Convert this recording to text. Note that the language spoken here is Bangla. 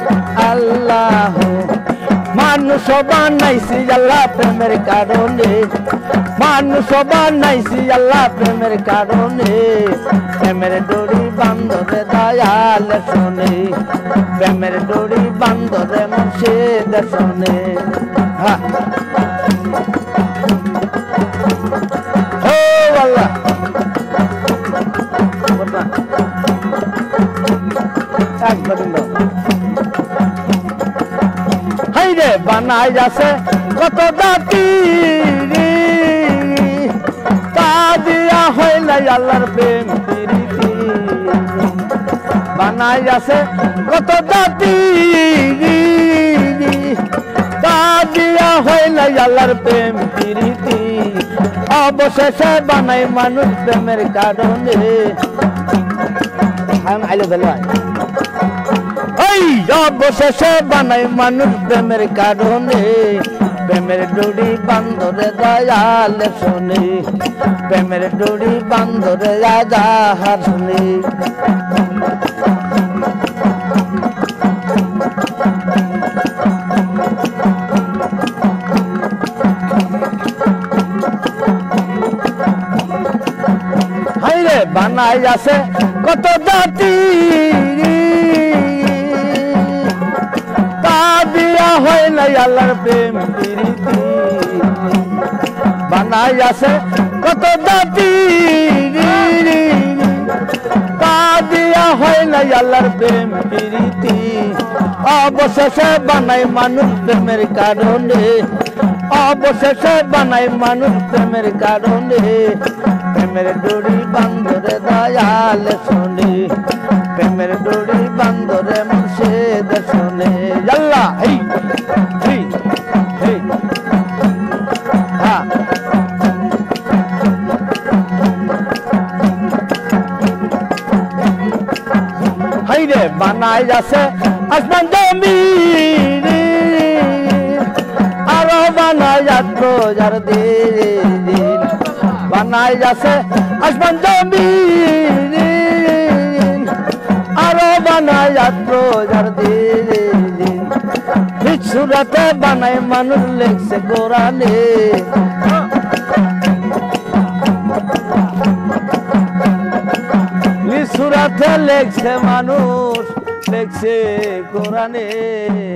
আল্লাহ মানুষ বানাইছি আল্লাহ প্রেমের কারণে মানুষ বানাইছি আল্লাহ প্রেমের কারণে প্রেমের ডোরি বান্ধরে দয়াল শোনে প্রেমের ডোরি বান্ধরে মুর্শিদ শোনে ও আল্লাহ একবার হাইরে বানাই যাচ্ছে কত জাতি তা দিয়া হইল আল্লাহর প্রেম প্রীতি বানাই যাচ্ছে কত জাতি তা দিয়া হইল আল্লাহর প্রেম প্রীতি অবশেষে বানাই মানুষ প্রেমের কারণে আইলো ভাই অবশেষে বানাই মানুষ প্রেমের কারণে প্রেমের ডোরি বান্ধরে দয়াল শোনে প্রেমের ডোরি বান্ধরে রাজাহার শোনে হাইরে বানাই আছে কত জাতি দিয়া হয় নাই আল্লাহর প্রেম প্রীতি বানাই আছে কত জাতি তা দিয়া হয় নাই আল্লাহর প্রেম প্রীতি অবশেষে বানাই মানুষ প্রেমের কারণে অবশেষে বানাই মানুষ প্রেমের কারণে প্রেমের ডোরি বান্ধরে দয়াল শোনে প্রেমের ডোরি বান্ধরে মুর্শিদ শোনে আল্লাহ হেই হেই হেই হ্যাঁ হাইরে বানাই যাচ্ছে আসমান জমিন আরো বানাই যাচ্ছ যার দিন বানাই যাচ্ছে আসমান জমিন আরো বানাই যাচ্ছ যার দিন সুরাতে বানাই মানুষ লেখছে কোরআনে সুরাতে লেখছে মানুষ লেখছে কোরআনে